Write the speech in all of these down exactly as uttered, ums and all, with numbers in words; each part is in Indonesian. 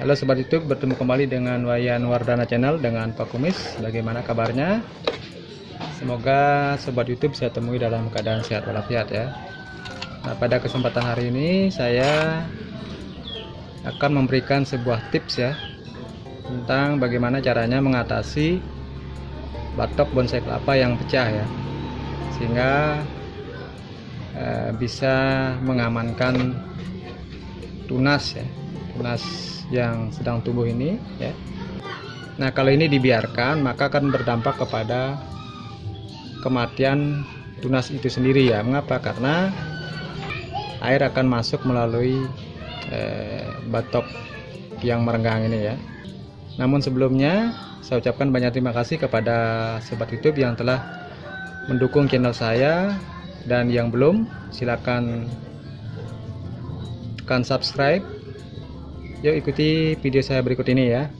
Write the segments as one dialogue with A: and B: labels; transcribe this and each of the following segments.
A: Halo Sobat YouTube, bertemu kembali dengan Wayan Wardana Channel dengan Pak Kumis. Bagaimana kabarnya? Semoga Sobat YouTube saya temui dalam keadaan sehat walafiat ya. Nah, pada kesempatan hari ini saya akan memberikan sebuah tips ya tentang bagaimana caranya mengatasi batok bonsai kelapa yang pecah ya, sehingga eh, bisa mengamankan tunas ya, tunas yang sedang tumbuh ini ya. Nah, kalau ini dibiarkan maka akan berdampak kepada kematian tunas itu sendiri ya. Mengapa? Karena air akan masuk melalui eh, batok yang merenggang ini ya. Namun sebelumnya saya ucapkan banyak terima kasih kepada Sobat YouTube yang telah mendukung channel saya, dan yang belum silakan tekan subscribe. Yuk ikuti video saya berikut ini ya.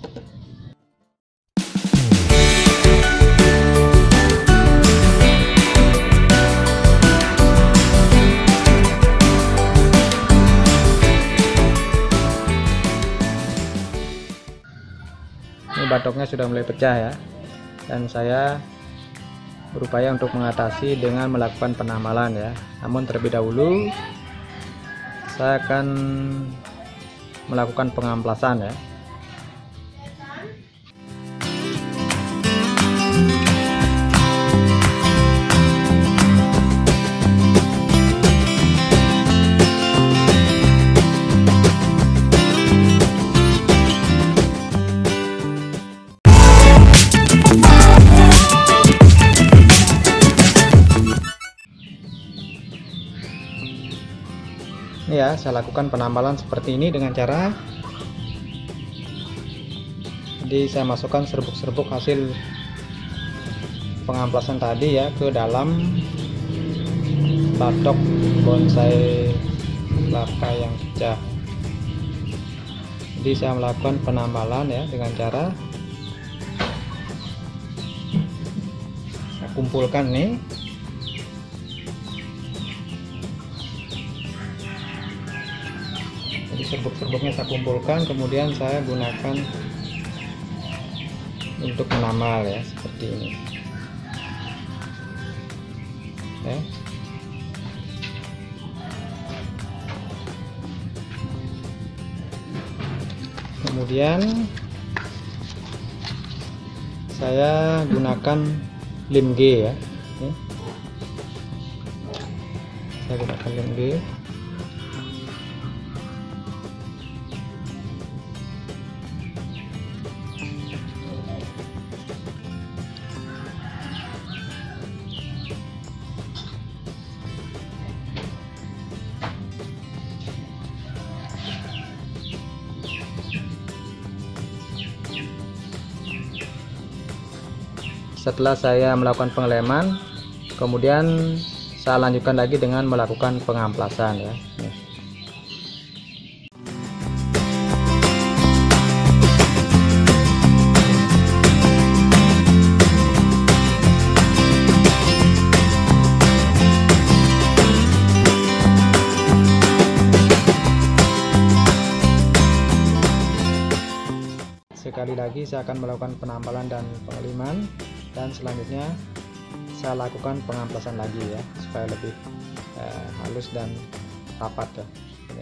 A: Ini batoknya sudah mulai pecah ya, dan saya berupaya untuk mengatasi dengan melakukan penambalan ya. Namun terlebih dahulu saya akan melakukan pengamplasan ya. Ini ya, saya lakukan penambalan seperti ini dengan cara jadi saya masukkan serbuk-serbuk hasil pengamplasan tadi ya ke dalam batok bonsai kelapa yang pecah. Jadi saya melakukan penambalan ya dengan cara saya kumpulkan nih. Serbuk-serbuknya saya kumpulkan, kemudian saya gunakan untuk menamal ya, seperti ini ya. Kemudian saya gunakan lem G ya. Ini. Saya gunakan lem G. Setelah saya melakukan pengeleman, kemudian saya lanjutkan lagi dengan melakukan pengamplasan ya. Nih. Sekali lagi saya akan melakukan penambalan dan pengeliman, dan selanjutnya saya lakukan pengamplasan lagi ya, supaya lebih eh, halus dan rapat ya. Ini.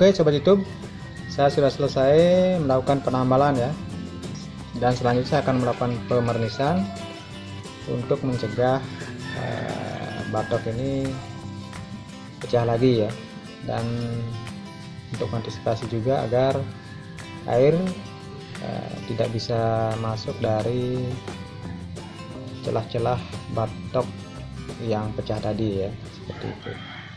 A: Oke sobat YouTube, saya sudah selesai melakukan penambalan ya, dan selanjutnya saya akan melakukan pemernisan untuk mencegah eh, batok ini pecah lagi ya, dan untuk antisipasi juga agar air eh, tidak bisa masuk dari celah-celah batok yang pecah tadi ya, seperti itu.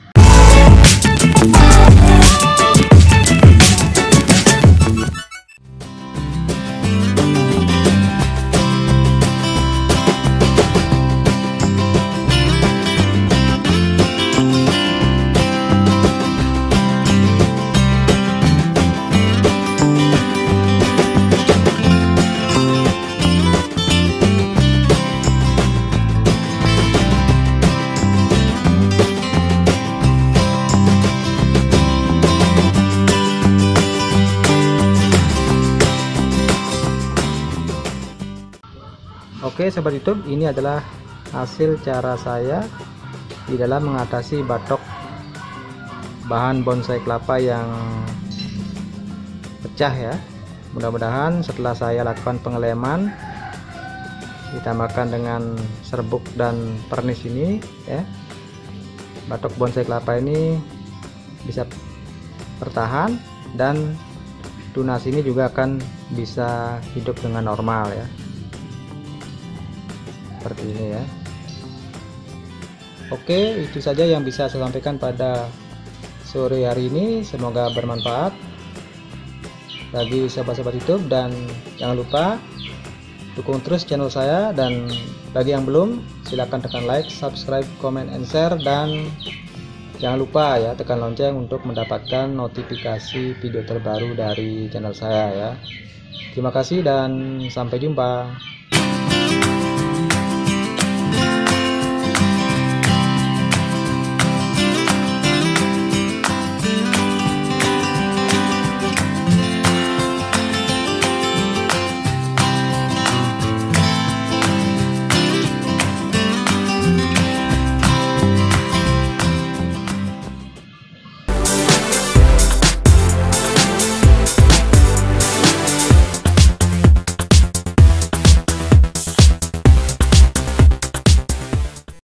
A: Oke sobat YouTube, ini adalah hasil cara saya di dalam mengatasi batok bahan bonsai kelapa yang pecah ya. Mudah-mudahan setelah saya lakukan pengeleman ditambahkan dengan serbuk dan pernis ini ya, batok bonsai kelapa ini bisa bertahan dan tunas ini juga akan bisa hidup dengan normal ya, seperti ini ya. Oke, itu saja yang bisa saya sampaikan pada sore hari ini. Semoga bermanfaat bagi sahabat-sahabat YouTube, dan jangan lupa dukung terus channel saya, dan bagi yang belum silahkan tekan like, subscribe, comment, and share, dan jangan lupa ya tekan lonceng untuk mendapatkan notifikasi video terbaru dari channel saya ya. Terima kasih dan sampai jumpa.